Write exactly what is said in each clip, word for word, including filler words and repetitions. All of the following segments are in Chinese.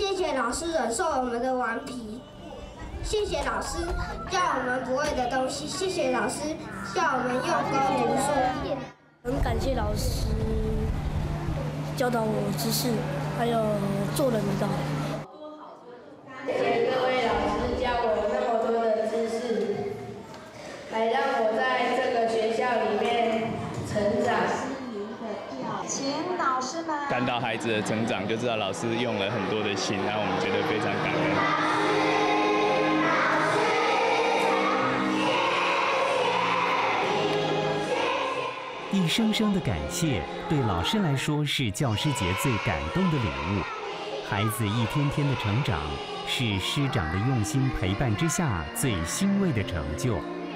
谢谢老师忍受我们的顽皮，谢谢老师教我们不会的东西，谢谢老师叫我们用功读书。 很感谢老师教导我知识，还有做人的道理。 谢谢各位老师教我那么多的知识，来让我在这个学校里面成长。 请老师们看到孩子的成长，就知道老师用了很多的心，让我们觉得非常感恩。 一声声的感谢，对老师来说是教师节最感动的礼物。孩子一天天的成长，是师长的用心陪伴之下最欣慰的成就。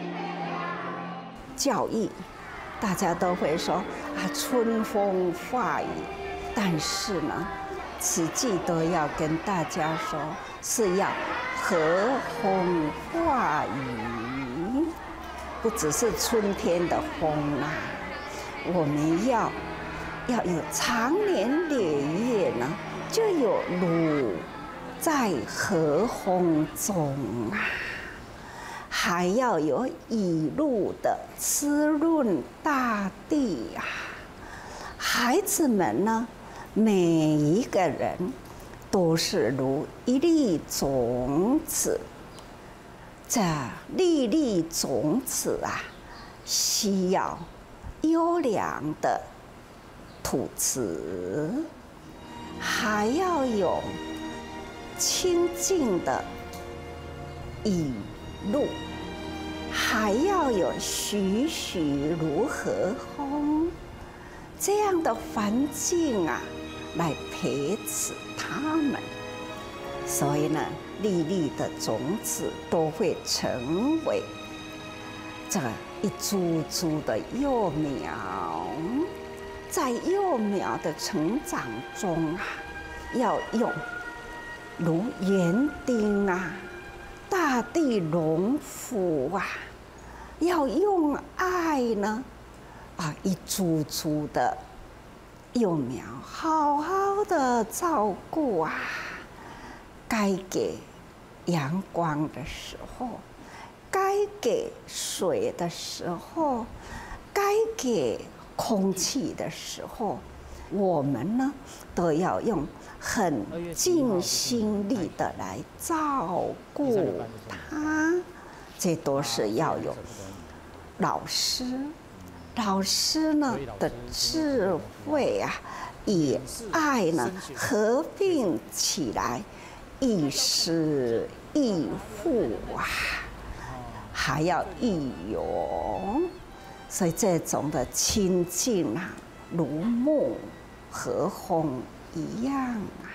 教育，大家都会说啊，春风化雨，但是呢，此际都要跟大家说，是要和风化雨，不只是春天的风啊。我们要要有长年累月呢，就有路在和风中啊，还要有雨露的滋润大地啊。孩子们呢，每一个人都是如一粒种子，这粒粒种子啊，需要优良的土质，还要有清净的雨露，还要有徐徐如和风这样的环境啊，来培植他们。所以呢，粒粒的种子都会成为这一株株的幼苗，在幼苗的成长中啊，要用如园丁啊、大地农夫啊，要用爱呢啊，一株株的幼苗好好的照顾啊。该给阳光的时候，该给水的时候，该给空气的时候，我们呢都要用很尽心力的来照顾它。这都是要有老师，老师呢的智慧啊，与爱呢合并起来，亦师亦父啊。还要义勇，所以这种的亲近啊，如沐和风一样啊。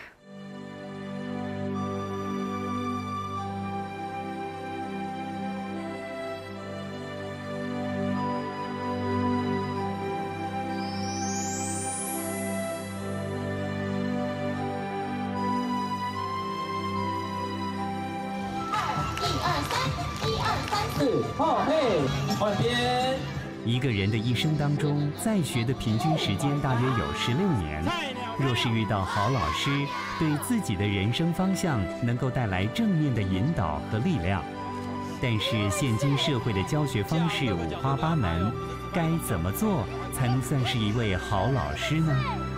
后嘿，换边。 一个人的一生当中，在学的平均时间大约有十六年。若是遇到好老师，对自己的人生方向能够带来正面的引导和力量。但是现今社会的教学方式五花八门，该怎么做才能算是一位好老师呢？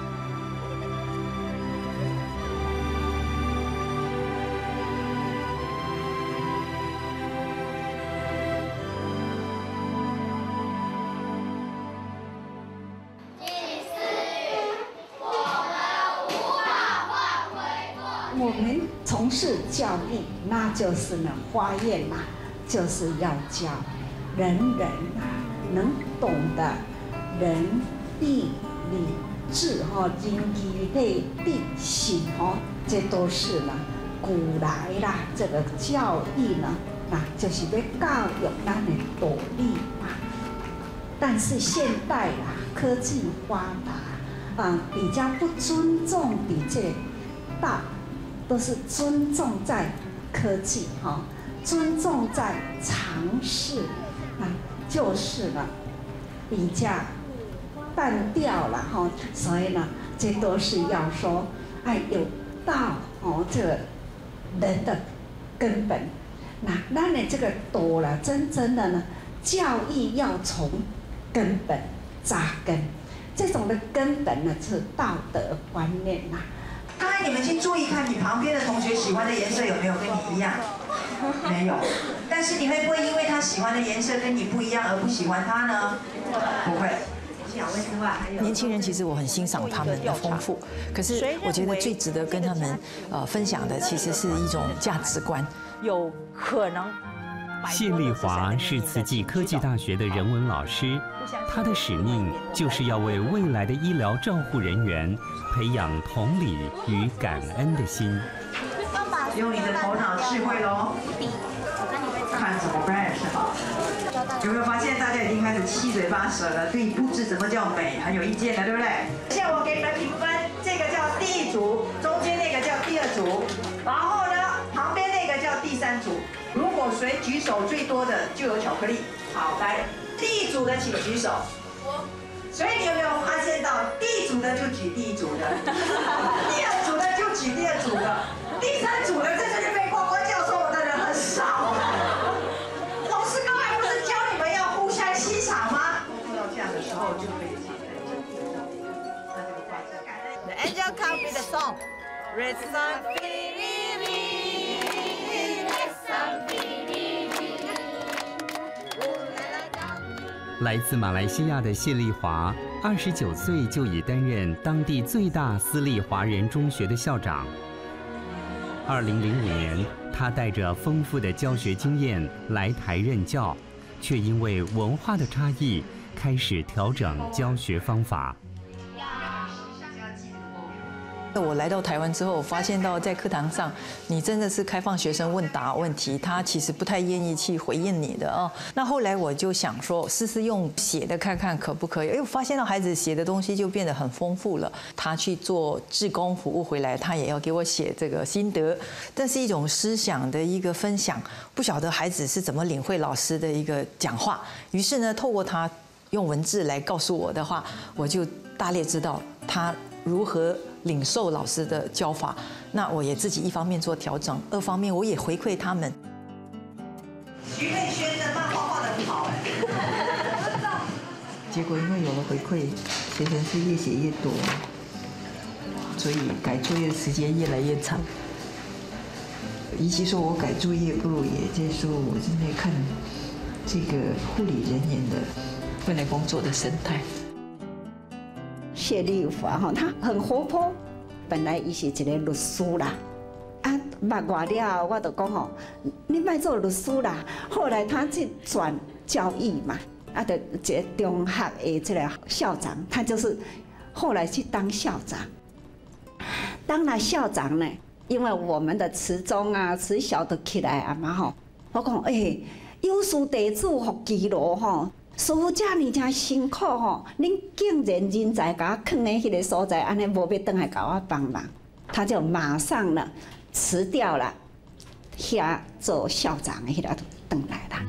我们从事教育，那就是呢，发愿呐，就是要教人人啊能懂得仁义礼智哈，仁义礼智信哈，这都是呢古来啦这个教育呢，那就是要教育咱的道理嘛。但是现代啦，科技发达，啊，比较不尊重你这大。都是尊重在科技哈，尊重在常识啊，就是呢比较淡掉了哈，所以呢，这都是要说，哎，有到哦这个人的根本。那咱的这个道啦，真正的呢，教育要从根本扎根。这种的根本呢是道德观念呐。 刚才你们先注意看，你旁边的同学喜欢的颜色有没有跟你一样？没有。但是你会不会因为他喜欢的颜色跟你不一样而不喜欢他呢？不会。 年轻人其实我很欣赏他们的丰富，可是我觉得最值得跟他们呃分享的，其实是一种价值观。有可能。 谢丽华是慈济科技大学的人文老师，她的使命就是要为未来的医疗照护人员培养同理与感恩的心。 用你的头脑智慧喽，看怎么办是吧？有没有发现大家已经开始七嘴八舌了，对布置怎么叫美很有意见了，对不对？像我给你们评分，这个叫第一组，中间那个叫第二组，然后呢，旁边那个叫第三组。如果谁举手最多的就有巧克力。好，来，第一组的请举手。我。所以你有没有发现到，第一组的就举第一组的，第二组的就举第二组的，第三组的在这里被呱呱叫错的人很少。老师刚才不是教你们要互相欣赏吗？碰到这样的时候就可以唱在这里，那这个话题感。The angel come with a song. Red sun. 来自马来西亚的谢丽华，二十九岁就已担任当地最大私立华人中学的校长。二零零五年，他带着丰富的教学经验来台任教，却因为文化的差异，开始调整教学方法。 我来到台湾之后，我发现到在课堂上，你真的是开放学生问答问题，他其实不太愿意去回应你的哦。那后来我就想说，试试用写的看看可不可以？哎，我发现到孩子写的东西就变得很丰富了。他去做志工服务回来，他也要给我写这个心得，这是一种思想的一个分享。不晓得孩子是怎么领会老师的一个讲话，于是呢，透过他用文字来告诉我的话，我就大略知道他如何领受老师的教法。那我也自己一方面做调整，二方面我也回馈他们。 徐佩轩的漫画画得很好哎。 结果因为有了回馈，学生是越写越多，所以改作业的时间越来越长。与其说我改作业，不如也就是说我正在看这个护理人员的未来工作的生态。 谢丽华哈，她很活泼，本来伊是一个律师啦，啊，捌我了，我就讲吼，你莫做律师啦。后来她去转教育嘛，啊，就一个中学的这个校长，他就是后来去当校长。当了校长呢，因为我们的慈中啊、慈小都起来啊嘛吼，我讲哎、欸，有事弟子服基路吼。师父遮尔诚辛苦吼，恁竟然人才甲我囥在迄个所在，安尼无要倒来甲我帮忙，他就马上呢辞掉了，遐做校长的迄个倒来了。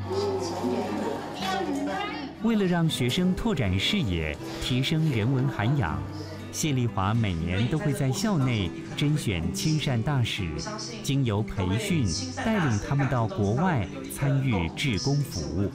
为了让学生拓展视野、提升人文涵养，谢丽华每年都会在校内甄选亲善大使，经由培训带领他们到国外参与志工服务。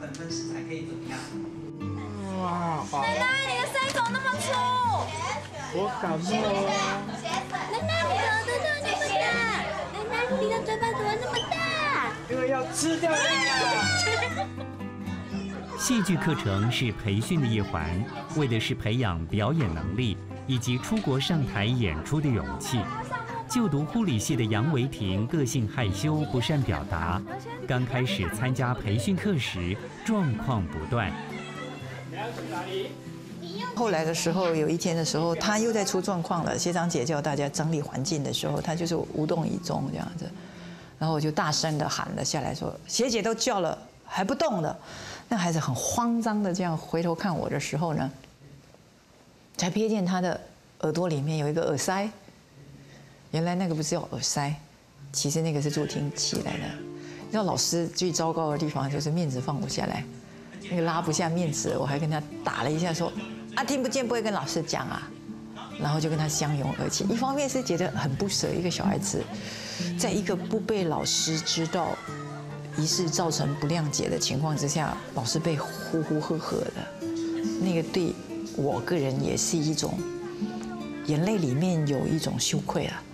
哇！奶奶，你的腮怎么那么粗？我感冒了。奶奶，你怎么这么大？奶奶，你的嘴巴怎么那么大？因为要吃掉你啊！ 戏剧课程是培训的一环，为的是培养表演能力以及出国上台演出的勇气。就读护理系的杨维婷个性害羞，不善表达。刚开始参加培训课时，状况不断。 后来的时候，有一天的时候，他又在出状况了。学长姐叫大家整理环境的时候，他就是无动于衷这样子。然后我就大声的喊了下来说：“学姐都叫了，还不动的。”那孩子很慌张的这样回头看我的时候呢，才瞥见他的耳朵里面有一个耳塞。原来那个不是叫耳塞，其实那个是助听器来的。你知道老师最糟糕的地方就是面子放不下来，那个拉不下面子，我还跟他打了一下说：“啊，听不见不会跟老师讲啊。” 然后就跟他相拥而泣。一方面是觉得很不舍，一个小孩子，在一个不被老师知道疑似造成不谅解的情况之下，老师被呼呼喝喝的，那个对我个人也是一种眼泪里面有一种羞愧啊。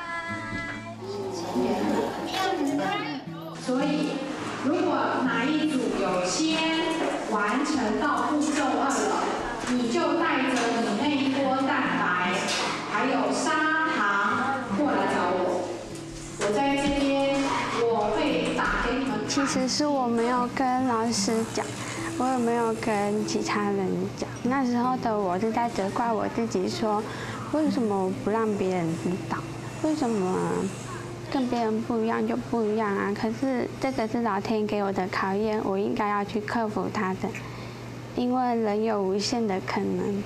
所以，如果哪一组有先完成到步骤二了，你就带着你那一锅蛋白，还有砂糖过来找我。我在这边，我会打给你们。 其实是我没有跟老师讲，我也没有跟其他人讲。那时候的我是在责怪我自己说，为什么我不让别人知道？为什么跟别人不一样就不一样啊？可是这个是老天给我的考验，我应该要去克服它的，因为人有无限的可能。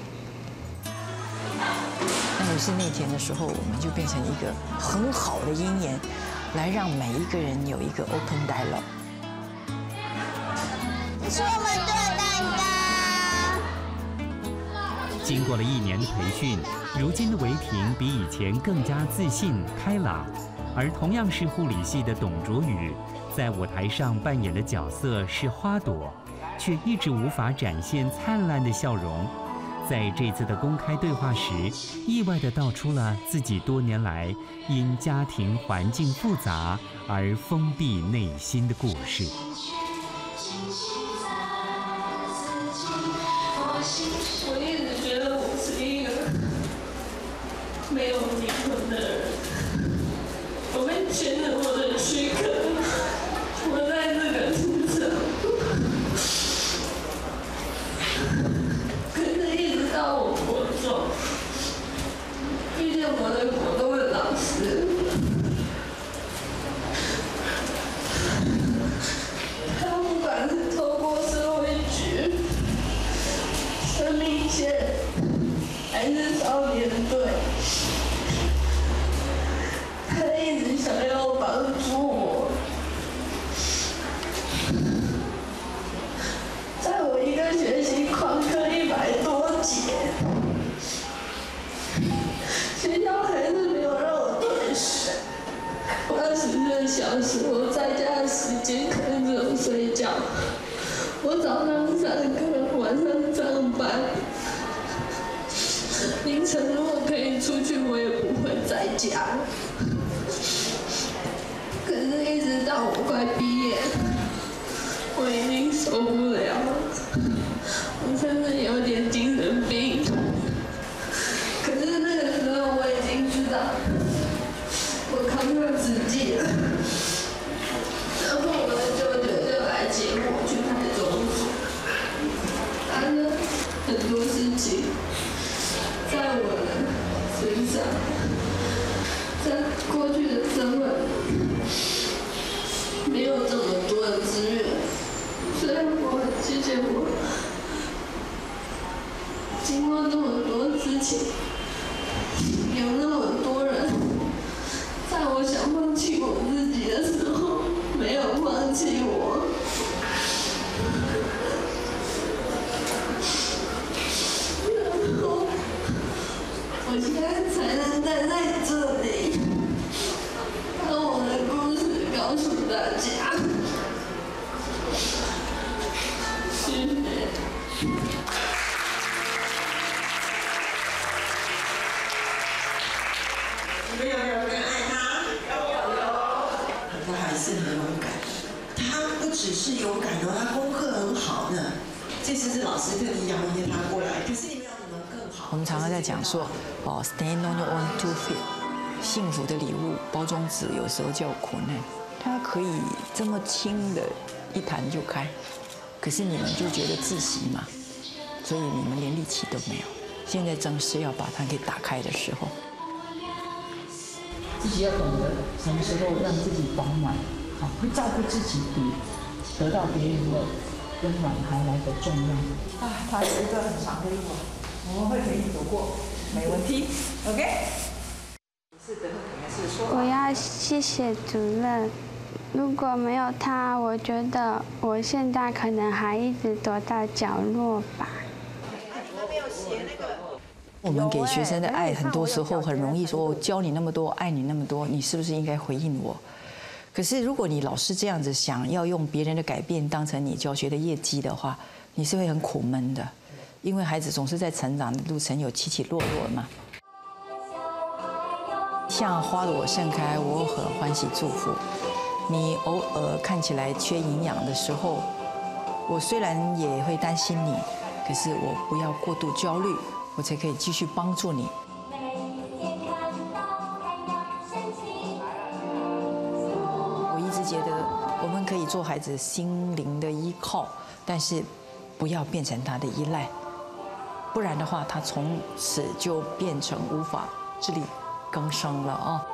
那我是那天的时候，我们就变成一个很好的因缘，来让每一个人有一个 open dialogue。 是我们做蛋糕。 经过了一年的培训，如今的维婷比以前更加自信开朗。而同样是护理系的董卓宇，在舞台上扮演的角色是花朵，却一直无法展现灿烂的笑容。在这次的公开对话时，意外地道出了自己多年来因家庭环境复杂而封闭内心的故事。 我一直觉得我是一个没有灵魂的人。我被牵着我的躯壳，活在这个世上。可是，一直到我国中遇见我的国中的老师，他不管是透过社会局、生命线，还是少年队。他一直想要帮助我，在我一个学期旷课一百多节，学校还是没有让我退学。二十个小时，我在家的时间可能只有睡觉。我早上上课，晚上上班，凌晨如果可以出去，我也不会在家。可是，一直到我快毕业，我已经受不了了，我甚至有点精神病。可是那个时候，我已经知道我康复自己了。然后我的舅舅就来接我去台中住，他说很多事情在我的身上，在过去的生活没有这么多的资源，所以我很谢谢我经过这么多事情，有那么多人在我想放弃我自己的时候没有放弃我。然后我现在才能站在这里，把我的故事告诉大家。谢谢。 你们有没有人爱他？有有。他还是很勇敢，他不只是勇敢哦，他功课很好的。这次是老师特地邀约他过来，可是你们要怎么更好？ 我们常常在讲说，哦 ，stand on your own two feet， 幸福的礼物包装纸有时候叫苦难，它可以这么轻的一弹就开，可是你们就觉得窒息嘛，所以你们连力气都没有。现在正是要把它给打开的时候。 自己要懂得什么时候让自己保暖，好，会照顾自己比得到别人的温暖还来得重要。 啊，它是一个很长的路，我们会陪你走过，没问题。OK。是的，还是说？ 我要谢谢主任，如果没有他，我觉得我现在可能还一直躲在角落吧。 没有写那个。 我们给学生的爱，很多时候很容易说，我教你那么多，爱你那么多，你是不是应该回应我？可是如果你老是这样子想要用别人的改变当成你教学的业绩的话，你是会很苦闷的，因为孩子总是在成长的路程有起起落落嘛。像花朵盛开，我很欢喜祝福。你偶尔看起来缺营养的时候，我虽然也会担心你，可是我不要过度焦虑，我才可以继续帮助你。我一直觉得我们可以做孩子心灵的依靠，但是不要变成他的依赖，不然的话，他从此就变成无法自力更生了啊。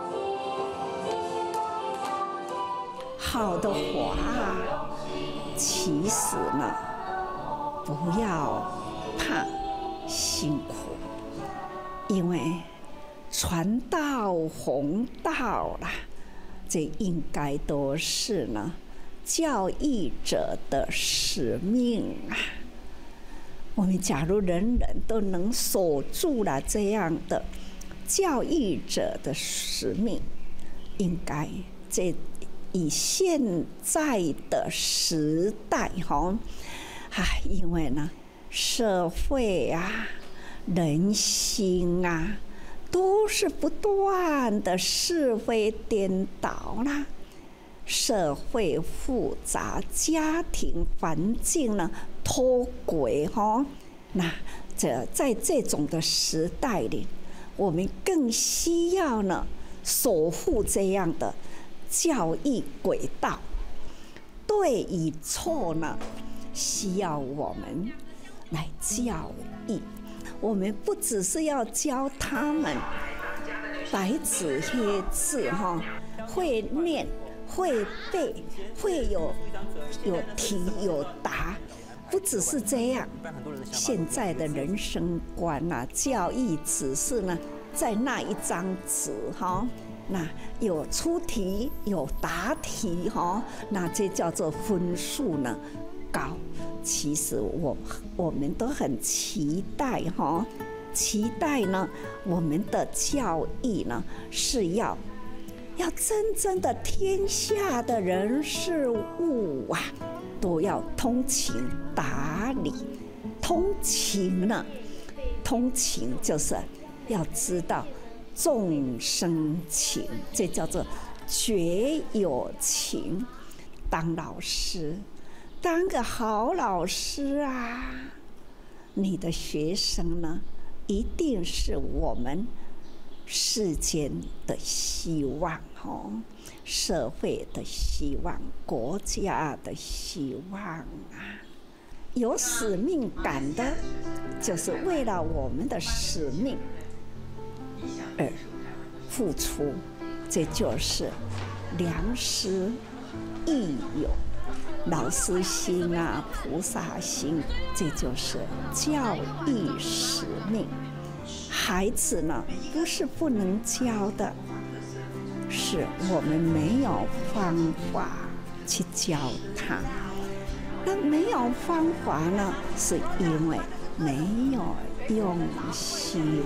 好的话，其实呢，不要怕辛苦，因为传道弘道啦，这应该都是呢教育者的使命啊。我们假如人人都能守住了这样的教育者的使命，应该这以现在的时代哈，啊，因为呢，社会啊、人心啊，都是不断的是非颠倒啦，社会复杂，家庭环境呢脱轨哈，那这在这种的时代里，我们更需要呢守护这样的教育轨道，对与错呢，需要我们来教育。我们不只是要教他们白纸黑字哈，会念、会背、会有有题有答，不只是这样。现在的人生观啊，教育只是呢，在那一张纸哈。那有出题有答题哈，那这叫做分数呢高。其实我我们都很期待哈，期待呢我们的教育呢是要要真正的天下的人事物啊都要通情达理。通情呢，通情就是要知道众生情，这叫做绝有情。当老师，当个好老师啊，你的学生呢，一定是我们世间的希望哦，社会的希望，国家的希望啊。有使命感的，就是为了我们的使命而付出，这就是良师益友、老师心啊、菩萨心，这就是教育使命。孩子呢，不是不能教的，是我们没有方法去教他。那没有方法呢，是因为没有用心。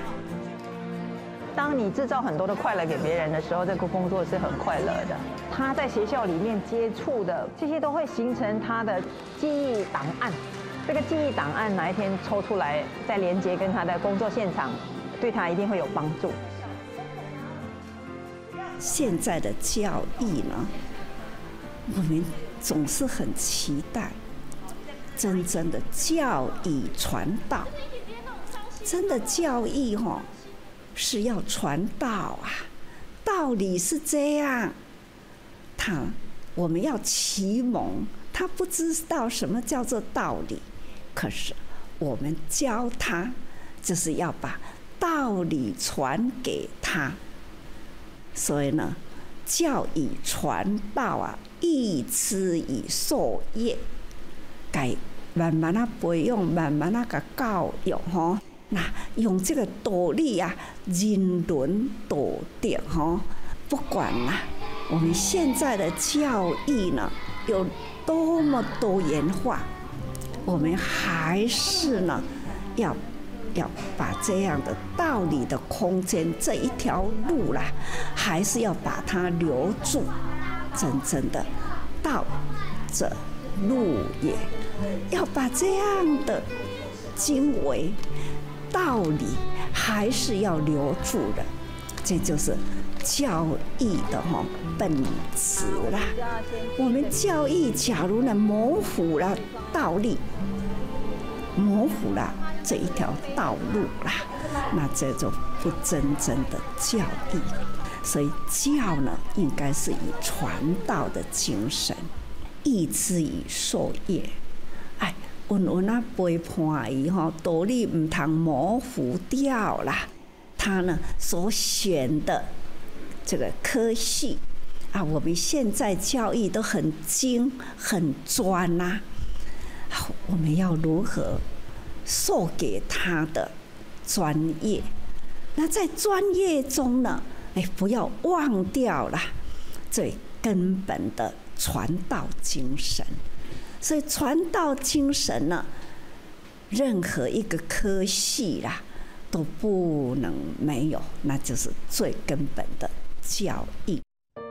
当你制造很多的快乐给别人的时候，这个工作是很快乐的。他在学校里面接触的这些都会形成他的记忆档案。这个记忆档案哪一天抽出来，再连接跟他的工作现场，对他一定会有帮助。 现在的教育呢，我们总是很期待真正的教育传道。真的教育哈、哦，是要传道啊，道理是这样。他我们要启蒙，他不知道什么叫做道理，可是我们教他，就是要把道理传给他。所以呢，教育传道啊，育之以授业，该慢慢啊培养，慢慢啊个教育吼。那用这个道理啊，人伦道德哈，不管啦，我们现在的教育呢有多么多元化，我们还是呢要要把这样的道理的空间这一条路啦，还是要把它留住。真正的道者路也，要把这样的经纬道理还是要留住的，这就是教义的哈本质啦。我们教义假如呢模糊了道理，模糊了这一条道路啦，那这就不真正的教义。所以教呢，应该是以传道的精神，义之以授业。哎，稳稳啊陪伴伊吼，道理唔通模糊掉啦。他呢所选的这个科系啊，我们现在教育都很精很专呐、啊，我们要如何授给他的专业？那在专业中呢？哎，不要忘掉了最根本的传道精神。所以传道精神呢，任何一个科系啦都不能没有，那就是最根本的教育。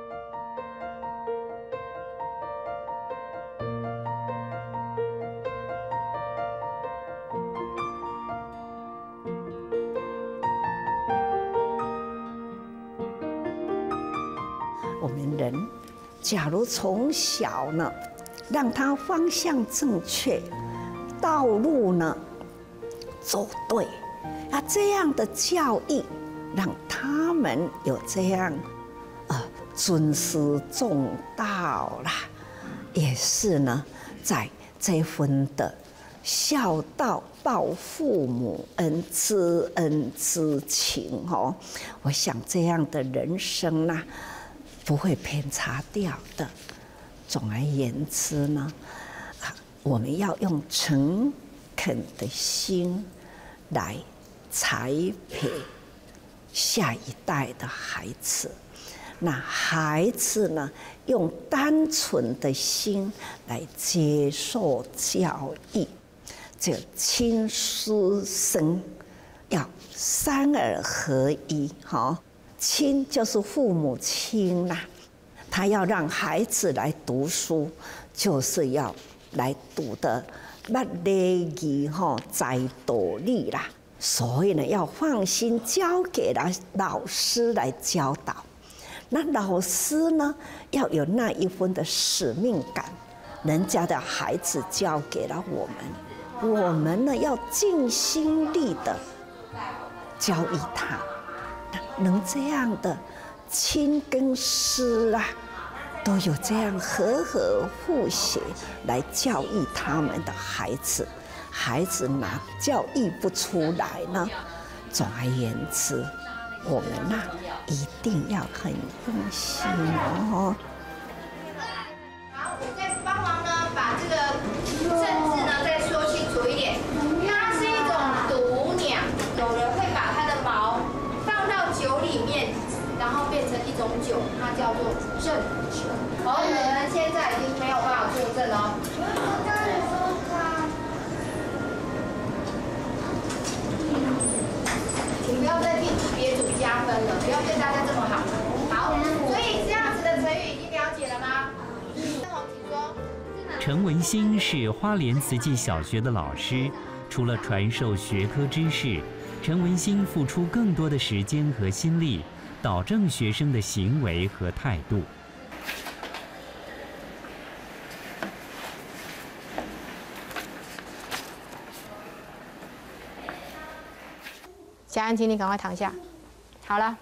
我们人，假如从小呢，让他方向正确，道路呢走对，那这样的教育，让他们有这样呃尊师重道啦，也是呢，在这份的孝道报父母恩、知恩知情哦，我想这样的人生呢、啊。不会偏差掉的。总而言之呢，我们要用诚恳的心来栽培下一代的孩子。那孩子呢，用单纯的心来接受教育。这亲师生要三而合一，哈。亲就是父母亲啦，他要让孩子来读书，就是要来读的捌礼仪吼，知道理啦。所以呢，要放心交给了老师来教导。那老师呢，要有那一份的使命感，人家的孩子交给了我们，我们呢要尽心力的教育他。能这样的亲跟师啊，都有这样和和互协来教育他们的孩子，孩子哪教育不出来呢？总而言之，我们呐、啊、一定要很用心哦。 好，我再帮忙呢，把这个政治呢再说清楚一点。它是一种毒鸟，有人会把它的毛放到酒里面，然后变成一种酒，它叫做正酒。而我们现在已经没有办法作证了。请不要再替别组加分了，不要对大家这么好。好，所以这样子的成语已经了解了吗？郑红，请说。 陈文新是花莲慈济小学的老师，除了传授学科知识，陈文新付出更多的时间和心力，导正学生的行为和态度。 嘉安，请你赶快躺下。好了，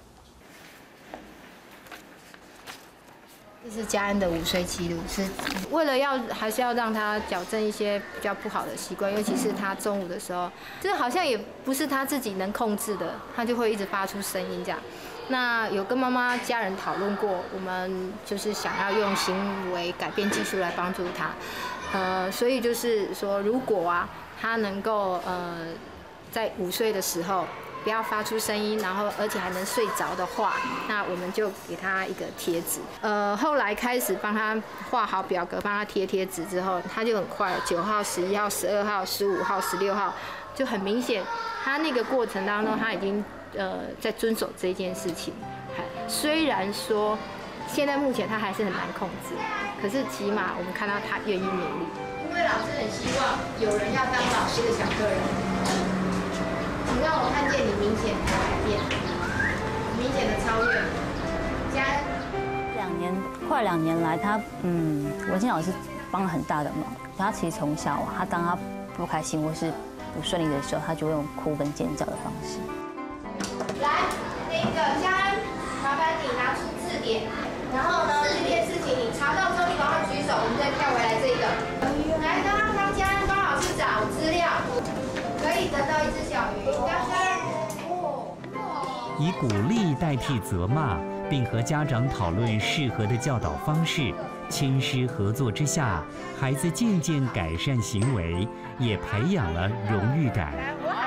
这是嘉安的午睡记录，是为了要还是要让他矫正一些比较不好的习惯，尤其是他中午的时候，这好像也不是他自己能控制的，他就会一直发出声音这样。那有跟妈妈、家人讨论过，我们就是想要用行为改变技术来帮助他，呃，所以就是说，如果啊，他能够呃在午睡的时候。不要发出声音，然后而且还能睡着的话，那我们就给他一个贴纸。呃，后来开始帮他画好表格，帮他贴贴纸之后，他就很快，九号、十一号、十二号、十五号、十六号，就很明显， 他那个过程当中，他已经呃在遵守这件事情。虽然说现在目前他还是很难控制，可是起码我们看到他愿意努力。因为老师很希望有人要当老师的小客人，你让我看见你明显的改变，明显的超越。嘉恩， 两年快两年来，他嗯，文心老师帮了很大的忙。他其实从小，他当他不开心或是不顺利的时候，他就会用哭跟尖叫的方式。 来，那个嘉恩，麻烦你拿出字典，然后呢，这件事情你查到之后，你赶快举手，我们再跳回来这个。来，刚刚帮嘉恩帮老师找资料，可以得到一只小鱼。嘉恩， 以鼓励代替责骂，并和家长讨论适合的教导方式，亲师合作之下，孩子渐渐改善行为，也培养了荣誉感。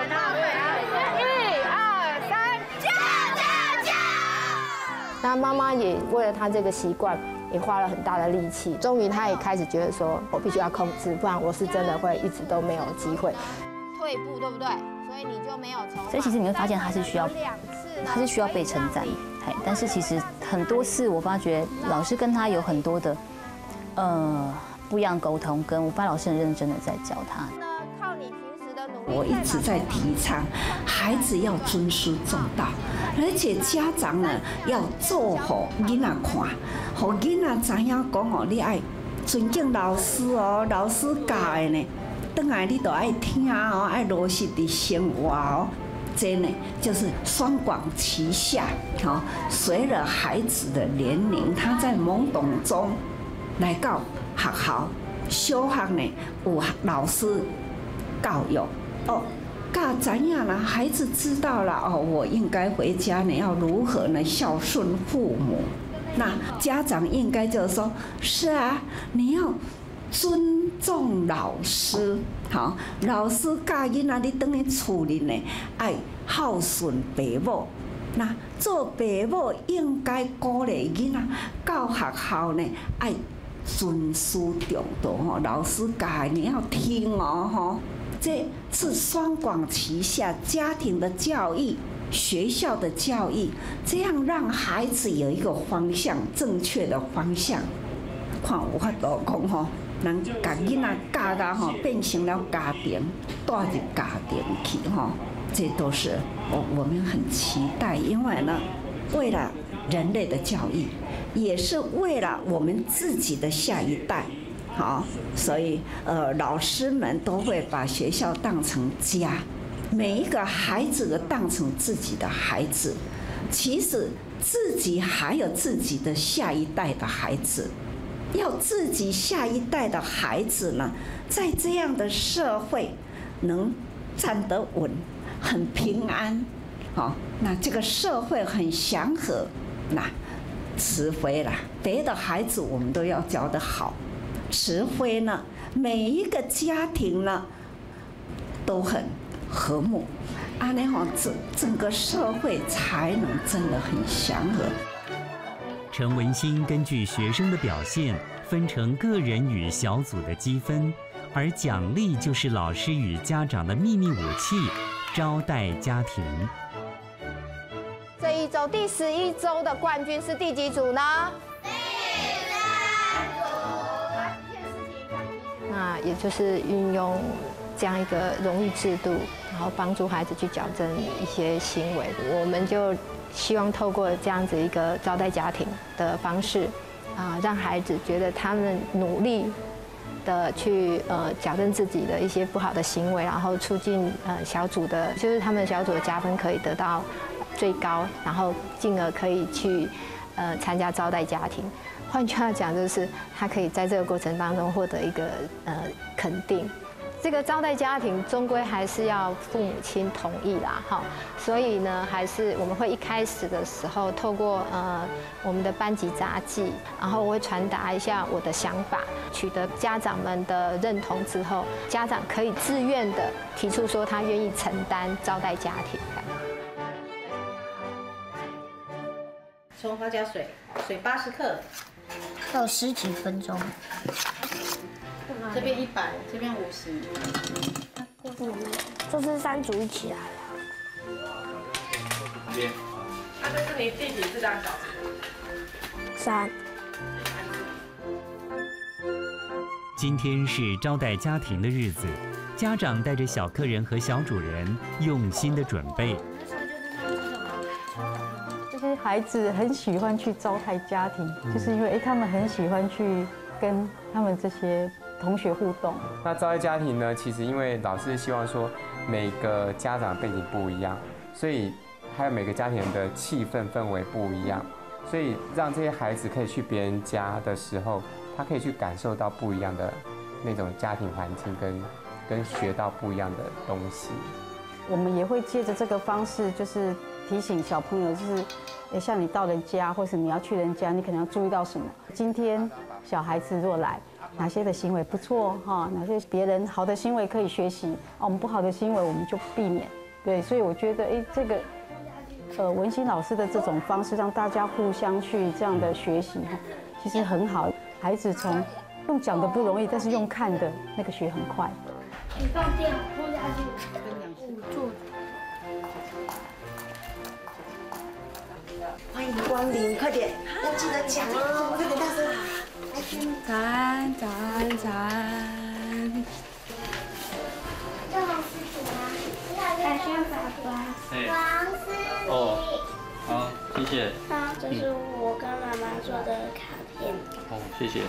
那妈妈也为了他这个习惯，也花了很大的力气。终于，他也开始觉得说，我必须要控制，不然我是真的会一直都没有机会退步，对不对？所以你就没有从。 所以其实你会发现，他是需要，他是需要被称赞，哎，但是其实很多次我发觉老师跟他有很多的，呃，不一样沟通，跟我发现老师很认真的在教他。 我一直在提倡，孩子要尊师重道，而且家长呢要做好囡仔看，让囡仔知影讲哦，你爱尊敬老师哦，老师教的呢，等来你都爱听哦，爱落实伫生活哦。这呢就是双管齐下，哦，随着孩子的年龄，他在懵懂中来到学校，小学呢有老师教育。哦，噶怎样呢？孩子知道了哦，我应该回家呢，要如何呢孝顺父母？那家长应该就是说，是啊，你要尊重老师，好，老师教囡仔你等于厝里呢，爱孝顺爸母。那做爸母应该鼓励囡仔到学校呢，爱尊师重道吼，老师教你要听哦吼。这是双管齐下，家庭的教育、学校的教育，这样让孩子有一个方向，正确的方向。看有法度讲吼，人把囡仔教到吼变成了家庭，带入家庭去吼，这都是我我们很期待，因为呢，为了人类的教育，也是为了我们自己的下一代。好，所以呃，老师们都会把学校当成家，每一个孩子都当成自己的孩子。其实自己还有自己的下一代的孩子，要自己下一代的孩子呢，在这样的社会能站得稳，很平安，好，那这个社会很祥和，那慈悲啦，别的孩子我们都要教得好。慈悲呢，每一个家庭呢都很和睦，安尼吼，整整个社会才能真的很祥和。 陈文心根据学生的表现，分成个人与小组的积分，而奖励就是老师与家长的秘密武器——招待家庭。 这一周第十一周的冠军是第几组呢？那也就是运用这样一个荣誉制度，然后帮助孩子去矫正一些行为。我们就希望透过这样子一个招待家庭的方式，啊，让孩子觉得他们努力的去呃矫正自己的一些不好的行为，然后促进呃小组的，就是他们小组的加分可以得到最高，然后进而可以去呃参加招待家庭。换句话讲，就是他可以在这个过程当中获得一个呃肯定。这个招待家庭终归还是要父母亲同意啦，哈，所以呢，还是我们会一开始的时候透过呃我们的班级杂技，然后我会传达一下我的想法，取得家长们的认同之后，家长可以自愿的提出说他愿意承担招待家庭。 冲花椒水，水八十克。 要十几分钟。 这边一百，这边五十。 嗯，这是三组一起来的。 旁边。 那这是你弟弟是当小三。 今天是招待家庭的日子，家长带着小客人和小主人用心的准备。 这些孩子很喜欢去招待家庭，就是因为哎，他们很喜欢去跟他们这些同学互动。 那招待家庭呢，其实因为老师希望说每个家长背景不一样，所以还有每个家庭的气氛氛围不一样，所以让这些孩子可以去别人家的时候，他可以去感受到不一样的那种家庭环境跟，跟学到不一样的东西。 我们也会借着这个方式，就是提醒小朋友，就是，哎，像你到人家，或是你要去人家，你可能要注意到什么？今天小孩子若来，哪些的行为不错哈？哪些别人好的行为可以学习？哦，我们不好的行为我们就避免。对，所以我觉得，哎，这个，呃，文心老师的这种方式，让大家互相去这样的学习，其实很好。孩子从用讲的不容易，但是用看的那个学很快。 你放电拖下去，捂住。 欢迎光临，快点，要记得讲哦，快点大声。早安，早安，早安。 这种事情啊，海轩爸爸，王思怡。 哦，好，谢谢。 好，这是我跟妈妈做的卡片。 哦，谢谢。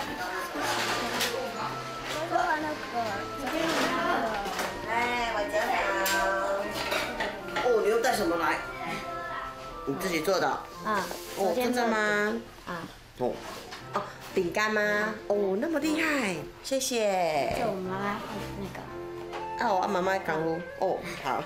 我做完了歌，这边有那个。 来，晚上好。哦，你又带什么来？你自己做的？ 啊。 哦，真的吗？ 啊。 哦。哦，饼干吗？哦，那么厉害，谢谢。 就我妈妈那个。 哦，我妈妈讲哦。哦，好。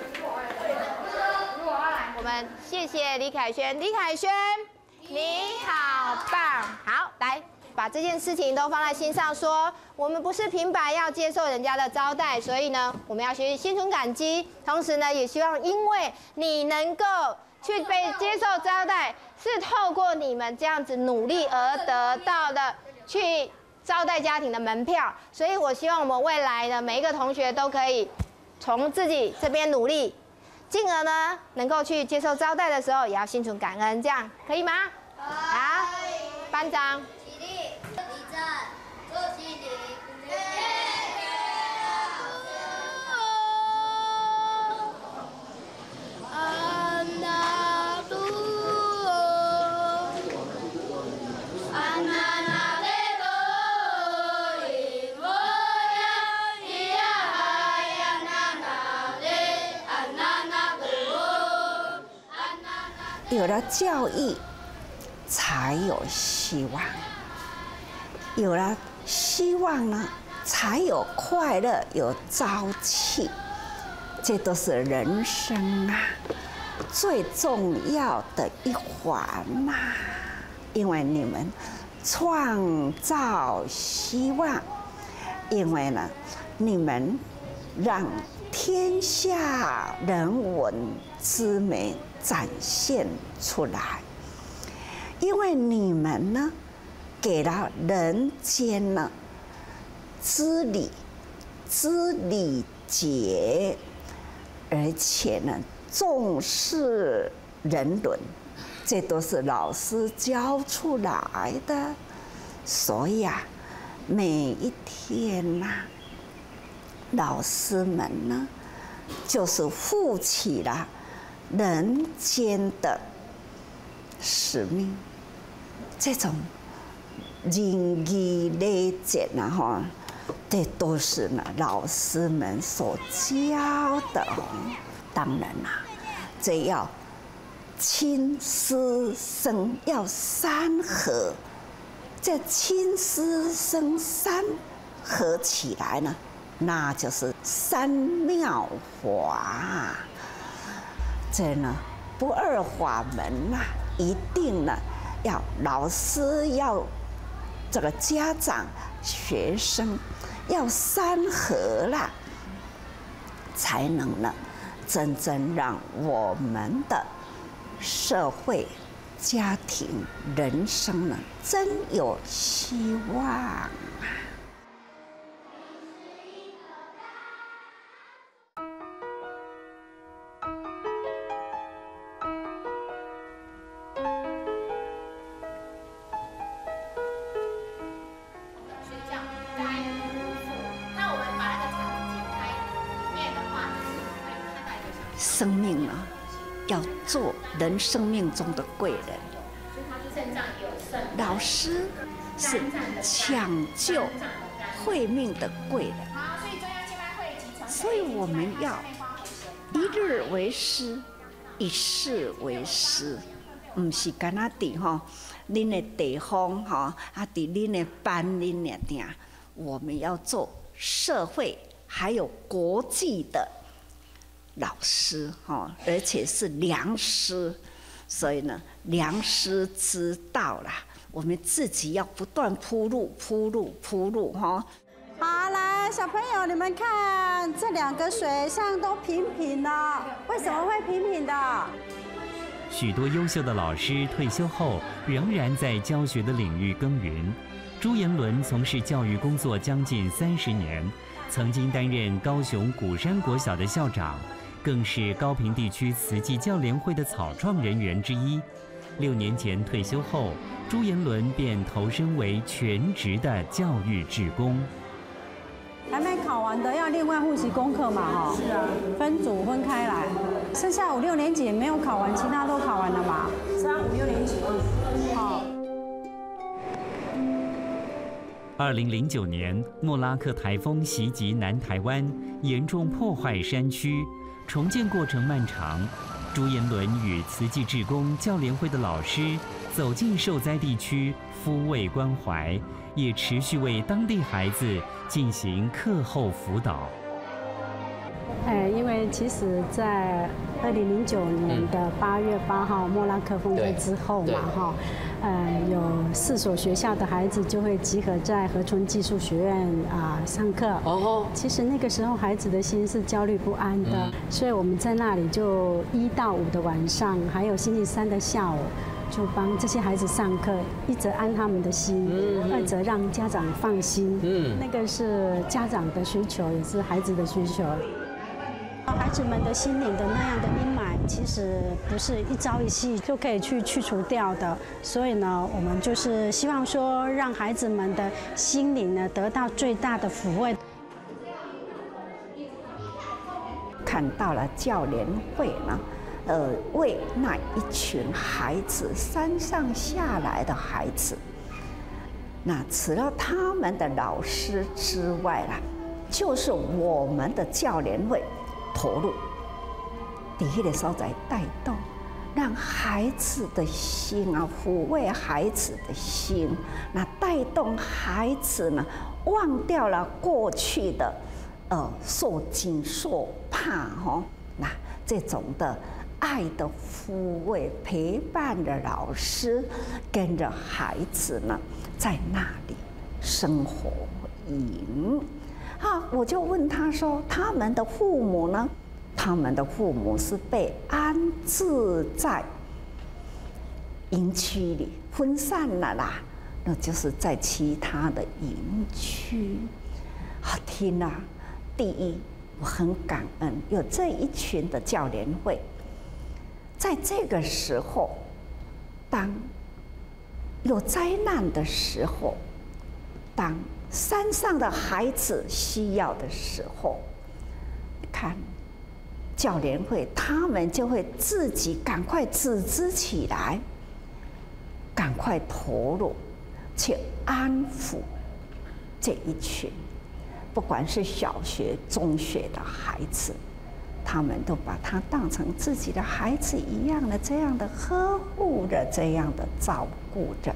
我们谢谢李凯轩，李凯轩，你好棒！好，来把这件事情都放在心上说，说我们不是平白要接受人家的招待，所以呢，我们要学习心存感激，同时呢，也希望因为你能够去被接受招待，是透过你们这样子努力而得到的去招待家庭的门票，所以我希望我们未来的每一个同学都可以从自己这边努力。进而呢，能够去接受招待的时候，也要心存感恩，这样可以吗？好，班长。起立，立正，坐起立。 有了教育，才有希望；有了希望呢，才有快乐，有朝气。这都是人生啊最重要的一环呐、啊。因为你们创造希望，因为呢，你们让天下人文之美展现出来，因为你们呢，给了人间呢知礼、知礼节，而且呢重视人伦，这都是老师教出来的。所以啊，每一天呐、啊，老师们呢，就是负起了人间的使命，这种仁义礼节啊，哈，这都是呢老师们所教的哦。当然啦，这要亲师生，要三合，这亲师生三合起来呢，那就是三妙法。这呢不二法门呐、啊，一定呢要老师要这个家长学生要三合啦，才能呢真正让我们的社会、家庭、人生呢真有希望啊！ 生命呢，要做人生命中的贵人。老师是抢救慧命的贵人，所以我们要一日为师，一世为师，唔是干那伫吼，恁的地方吼，啊伫恁的班恁的定，我们要做社会还有国际的老师哈，而且是良师，所以呢，良师之道啦，我们自己要不断铺路、铺路、铺路哈。 好，来，小朋友，你们看这两个水上都平平的，为什么会平平的？ 许多优秀的老师退休后仍然在教学的领域耕耘。朱延伦从事教育工作将近三十年，曾经担任高雄鼓山国小的校长，更是高屏地区慈济教联会的草创人员之一。六年前退休后，朱延伦便投身为全职的教育志工。 还没考完的要另外复习功课嘛，哈。是啊。分组分开来，剩下五六年级也没有考完，其他都考完了嘛。是啊，五六年级。好。 二零零九年，莫拉克台风袭击南台湾，严重破坏山区，重建过程漫长。朱延伦与慈济志工教联会的老师走进受灾地区，抚慰关怀，也持续为当地孩子进行课后辅导。 哎，因为其实，在二零零九年的八月八号莫拉克风灾之后嘛，哈，呃，有四所学校的孩子就会集合在和春技术学院啊、呃、上课。哦，其实那个时候孩子的心是焦虑不安的，嗯、所以我们在那里就一到五的晚上，还有星期三的下午，就帮这些孩子上课，一则安他们的心，嗯、二则让家长放心。嗯，那个是家长的需求，也是孩子的需求。孩子们的心灵的那样的阴霾，其实不是一朝一夕就可以去去除掉的。所以呢，我们就是希望说，让孩子们的心灵呢得到最大的抚慰。 看到了教联会呢，呃，为那一群孩子山上下来的孩子，那除了他们的老师之外啦，就是我们的教联会。投入，第一个所在带动，让孩子的心啊，抚慰孩子的心，那带动孩子呢，忘掉了过去的呃受惊受怕哈，那这种的爱的抚慰陪伴的老师，跟着孩子呢，在那里生活营。啊，我就问他说，他们的父母呢？他们的父母是被安置在营区里，分散了啦，那就是在其他的营区。好听啊！第一，我很感恩有这一群的教联会，在这个时候，当有灾难的时候，当山上的孩子需要的时候，看教联会，他们就会自己赶快组织起来，赶快投入，去安抚这一群，不管是小学、中学的孩子，他们都把他当成自己的孩子一样的，这样的呵护着，这样的照顾着。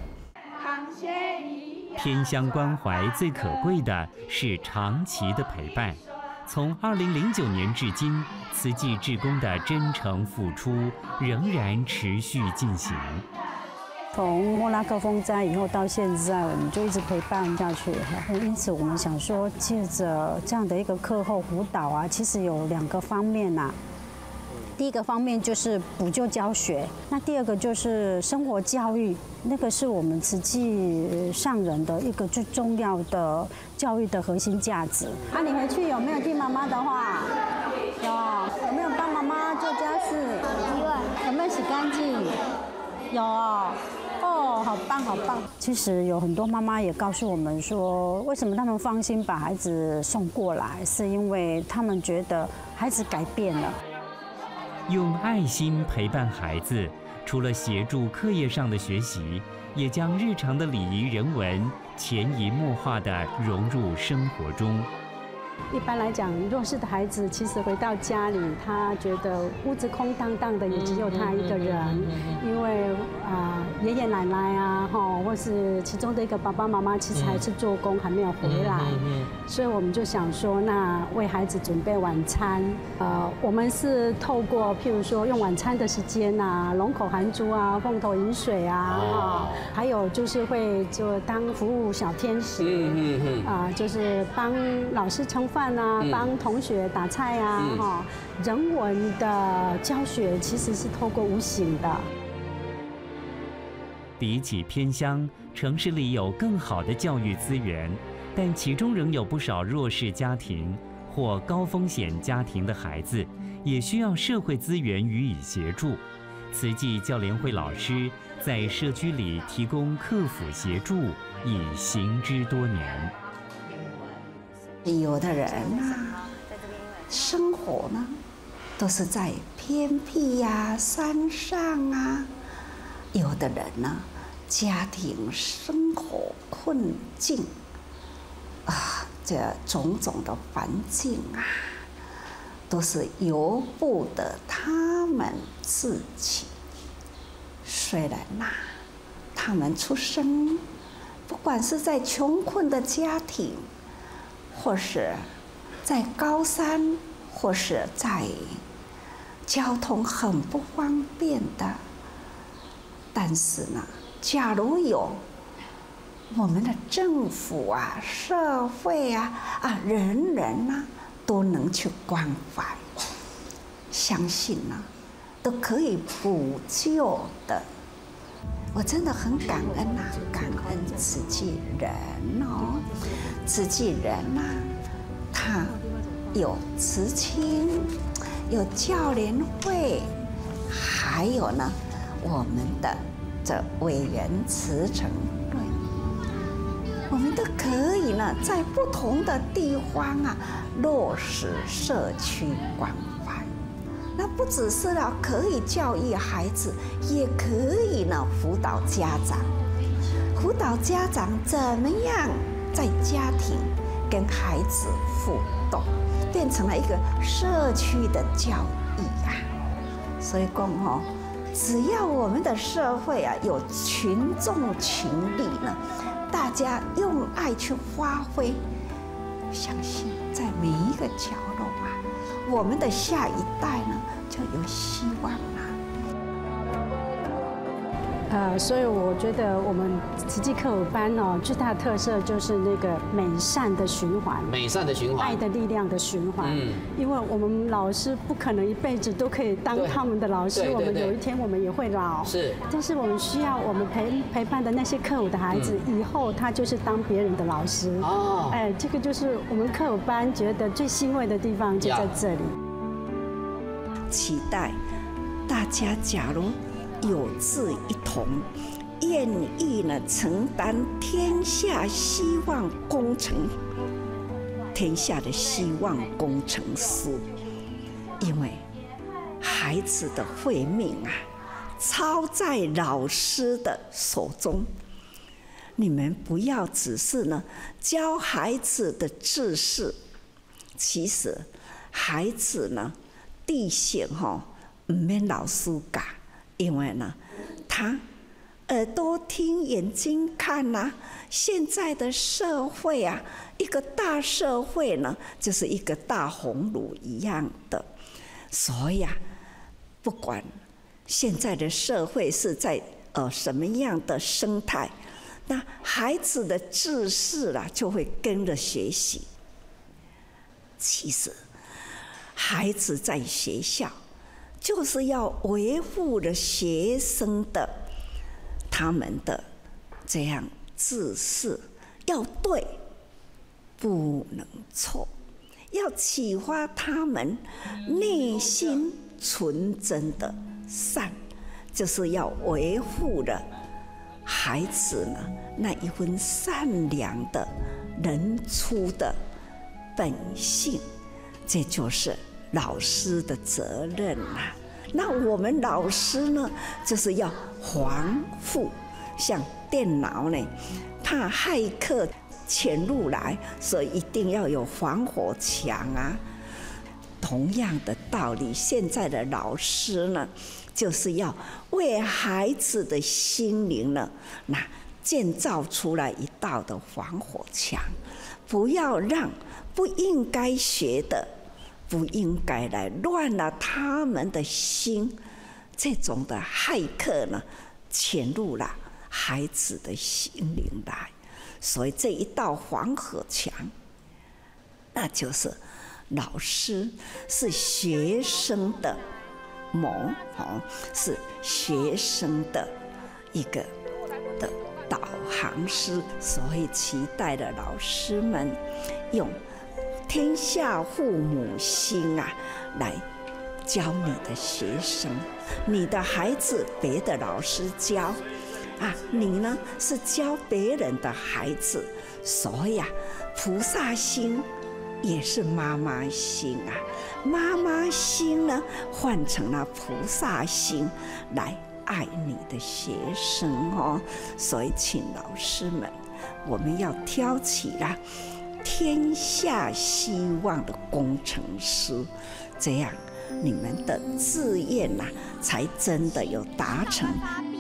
偏乡关怀最可贵的是长期的陪伴。从二零零九年至今，慈济志工的真诚付出仍然持续进行。 从莫拉克风灾以后到现在，我们就一直陪伴下去。因此，我们想说，借着这样的一个课后辅导啊，其实有两个方面呐、啊。第一个方面就是补救教学，那第二个就是生活教育，那个是我们慈济上人的一个最重要的教育的核心价值。啊，你回去有没有听妈妈的话？有。有没有帮妈妈做家事？有。有没有洗干净？有。哦，好棒，好棒！其实有很多妈妈也告诉我们说，为什么他们放心把孩子送过来，是因为他们觉得孩子改变了。 用爱心陪伴孩子，除了协助课业上的学习，也将日常的礼仪人文潜移默化地融入生活中。 一般来讲，弱势的孩子其实回到家里，他觉得屋子空荡荡的，也只有他一个人，因为啊、呃、爷爷奶奶啊，哈，或是其中的一个爸爸妈妈，其实还是做工还没有回来，所以我们就想说，那为孩子准备晚餐，呃，我们是透过譬如说用晚餐的时间啊，龙口含珠啊，凤头饮水啊，哈，还有就是会就当服务小天使，嗯嗯啊，就是帮老师盛饭啊，帮同学打菜啊，哈、嗯，人文的教学其实是透过无形的。 比起偏乡，城市里有更好的教育资源，但其中仍有不少弱势家庭或高风险家庭的孩子，也需要社会资源予以协助。慈济教联会老师在社区里提供客服协助，已行之多年。 有的人啊，生活呢，都是在偏僻呀、山上啊；有的人呢，家庭生活困境啊，这种种的环境啊，都是由不得他们自己。虽然呐、啊，他们出生，不管是在穷困的家庭，或是在高山，或是在交通很不方便的，但是呢，假如有我们的政府啊、社会啊、啊人人啊，都能去关怀，相信呢、啊，都可以补救的。我真的很感恩呐、啊，感恩慈济人哦，慈济人呐、啊，他有慈青，有教联会，还有呢，我们的这委员慈诚队，我们都可以呢，在不同的地方啊，落实社区关怀。那不只是了，可以教育孩子，也可以呢辅导家长，辅导家长怎么样在家庭跟孩子互动，变成了一个社区的教育啊。所以讲哦，只要我们的社会啊有群众群力呢，大家用爱去发挥，相信在每一个角落啊，我们的下一代呢就有希望了。 呃，所以我觉得我们慈济课舞班哦，最大的特色就是那个美善的循环， 美善的循环， 爱的力量的循环。嗯，因为我们老师不可能一辈子都可以当他们的老师，我们有一天我们也会老。是，但是我们需要我们陪陪伴的那些课舞的孩子，嗯、以后他就是当别人的老师。哦，哎，这个就是我们课舞班觉得最欣慰的地方，就在这里。 期待大家，假如有志一同，愿意呢承担天下希望工程，天下的希望工程师，因为孩子的慧命啊，操在老师的手中。你们不要只是呢教孩子的知识，其实孩子呢地性哈唔免老师教，因为呢他耳朵听，眼睛看呐、啊。现在的社会啊，一个大社会呢，就是一个大红炉一样的。所以啊，不管现在的社会是在呃什么样的生态，那孩子的知识啊，就会跟着学习。其实，孩子在学校就是要维护了学生的他们的这样知识，要对，不能错，要启发他们内心纯真的善，就是要维护了孩子呢那一份善良的人初的本性，这就是老师的责任啊。 那我们老师呢，就是要防护，像电脑呢，怕骇客潜入来，所以一定要有防火墙啊。同样的道理，现在的老师呢，就是要为孩子的心灵呢，那建造出来一道的防火墙，不要让不应该学的、不应该来乱了他们的心，这种的骇客呢，潜入了孩子的心灵来。所以这一道防火墙，那就是老师是学生的谋，哦，是学生的一个的导航师，所以期待的老师们用天下父母心啊来教你的学生，你的孩子别的老师教啊，你呢是教别人的孩子，所以啊，菩萨心也是妈妈心啊，妈妈心呢换成了菩萨心来爱你的学生哦。所以请老师们，我们要挑起了天下希望的工程师，这样你们的志愿呐、啊，才真的有达成。